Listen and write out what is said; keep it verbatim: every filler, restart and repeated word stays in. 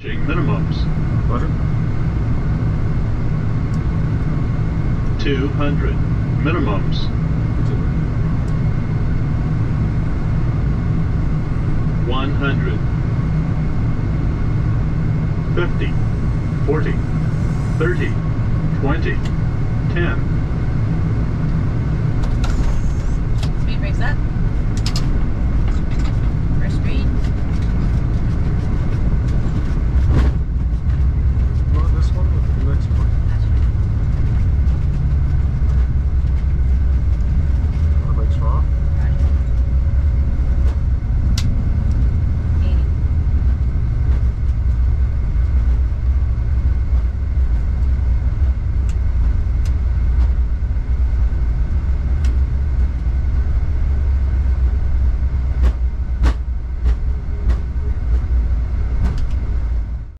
Minimums. Roger. two hundred. Minimums. one hundred. fifty. forty. thirty. twenty. ten. Speed breaks up.